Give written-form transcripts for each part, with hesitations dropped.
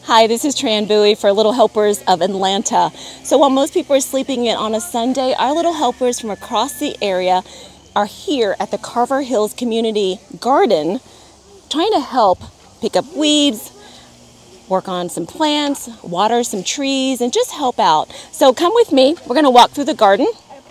Hi, this is Tran Bowie for Little Helpers of Atlanta. So while most people are sleeping in on a Sunday, our little helpers from across the area are here at the Carver Hills Community Garden trying to help pick up weeds, work on some plants, water some trees, and just help out. So come with me. We're going to walk through the garden.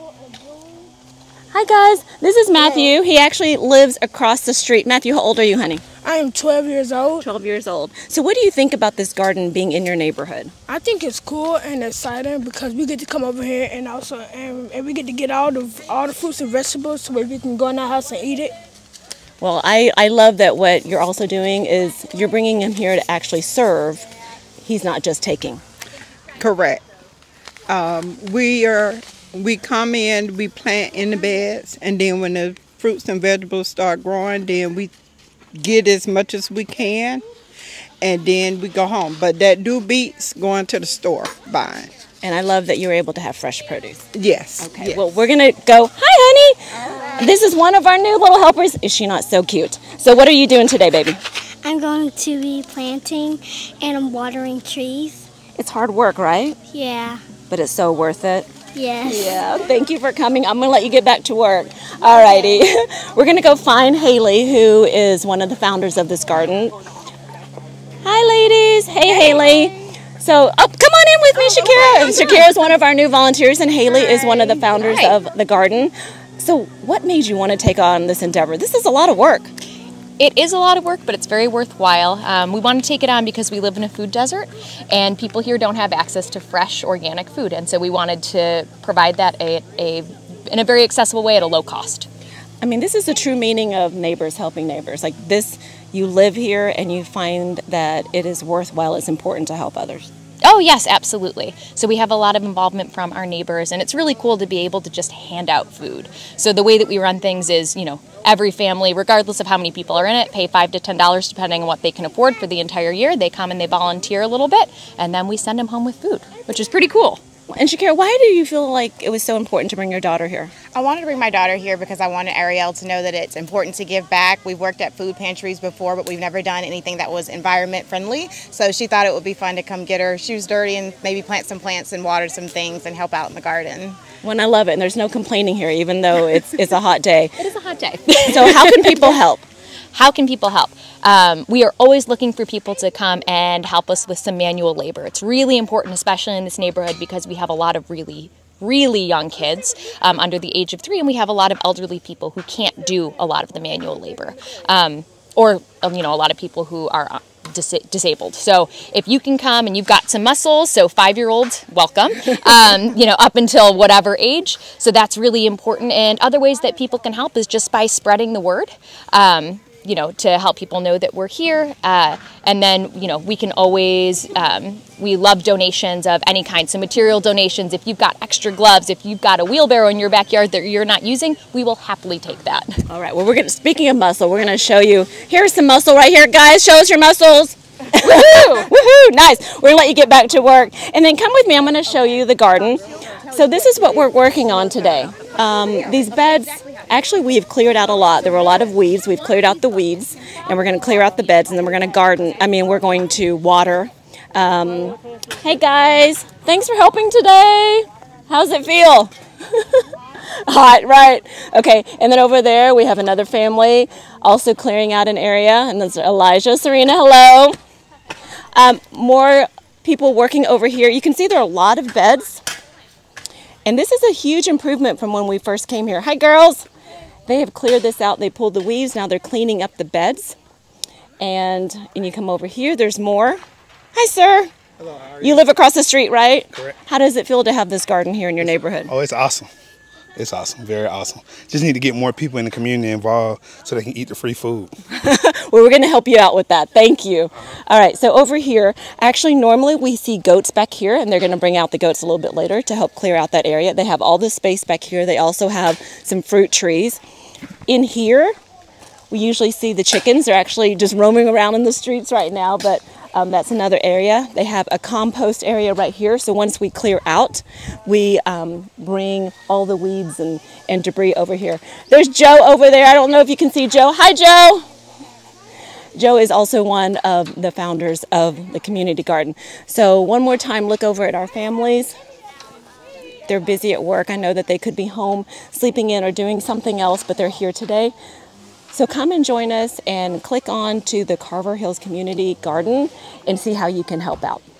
Hi guys, this is Matthew. He actually lives across the street. Matthew, how old are you, honey? I am 12 years old. 12 years old. So what do you think about this garden being in your neighborhood? I think it's cool and exciting because we get to come over here and also and we get to get all the fruits and vegetables so we can go in our house and eat it. Well, I love that what you're also doing is you're bringing him here to actually serve. He's not just taking. Correct. We come in, we plant in the beds, and then when the fruits and vegetables start growing, then we get as much as we can, and then we go home. But that do beats going to the store buying. And I love that you're able to have fresh produce. Yes. Okay, yes. well, we're going to go. Hi, honey. This is one of our new little helpers. Is she not so cute? So what are you doing today, baby? I'm going to be planting and I'm watering trees. It's hard work, right? Yeah. But it's so worth it. Yes. Yeah, thank you for coming. I'm going to let you get back to work. All righty. We're going to go find Haley, who is one of the founders of this garden. Hi, ladies. Hey, Haley. So, come on in with me, Shakira. Shakira is one of our new volunteers, and Haley is one of the founders of the garden. So, what made you want to take on this endeavor? This is a lot of work. It is a lot of work, but it's very worthwhile. We want to take it on because we live in a food desert and people here don't have access to fresh organic food. And so we wanted to provide that in a very accessible way at a low cost. I mean, this is the true meaning of neighbors helping neighbors. Like this, you live here and you find that it is worthwhile, it's important to help others. Oh yes, absolutely. So we have a lot of involvement from our neighbors and it's really cool to be able to just hand out food. So the way that we run things is, every family, regardless of how many people are in it, pay $5 to $10 depending on what they can afford for the entire year. They come and they volunteer a little bit and then we send them home with food, which is pretty cool. And Shakira, why do you feel like it was so important to bring your daughter here? I wanted to bring my daughter here because I wanted Ariel to know that it's important to give back. We've worked at food pantries before, but we've never done anything that was environment friendly. So she thought it would be fun to come get her shoes dirty and maybe plant some plants and water some things and help out in the garden. Well, and I love it. And there's no complaining here, even though it's a hot day. It is a hot day. So how can people help? How can people help? We are always looking for people to come and help us with some manual labor. It's really important, especially in this neighborhood, because we have a lot of really young kids under the age of 3, and we have a lot of elderly people who can't do a lot of the manual labor, or a lot of people who are disabled. So if you can come and you've got some muscles, so 5-year-olds, welcome, up until whatever age. So that's really important. And other ways that people can help is just by spreading the word. To help people know that we're here. And then, we can always, we love donations of any kind. So material donations, if you've got extra gloves, if you've got a wheelbarrow in your backyard that you're not using, we will happily take that. All right, well, speaking of muscle, we're going to show you. Here's some muscle right here, guys. Show us your muscles. Woohoo! Woohoo! Nice. We're going to let you get back to work. And then come with me. I'm going to show you the garden. So this is what we're working on today. These beds, actually we've cleared out a lot. There were a lot of weeds. We've cleared out the weeds, and we're going to clear out the beds, and then we're going to we're going to water. Hey guys, thanks for helping today. How's it feel? Hot, right? Okay, and then over there we have another family also clearing out an area, and that's Elijah, Serena, hello. More people working over here. You can see there are a lot of beds. And this is a huge improvement from when we first came here. Hi, girls. They have cleared this out. They pulled the weeds. Now they're cleaning up the beds. And you come over here. There's more. Hi, sir. Hello, how are you? You live across the street, right? Correct. How does it feel to have this garden here in your neighborhood? Oh, it's awesome. It's awesome. Very awesome. Just need to get more people in the community involved so they can eat the free food. Well, we're going to help you out with that. Thank you. All right, so over here, actually normally we see goats back here, and they're going to bring out the goats a little bit later to help clear out that area. They have all this space back here. They also have some fruit trees. In here, we usually see the chickens. They're actually just roaming around in the streets right now, but that's another area. They have a compost area right here. So once we clear out, we bring all the weeds and debris over here. There's Joe over there. I don't know if you can see Joe. Hi, Joe. Joe is also one of the founders of the community garden. So one more time, look over at our families. They're busy at work. I know that they could be home sleeping in or doing something else, but they're here today. So come and join us and click on to the Carver Hills Community Garden and see how you can help out.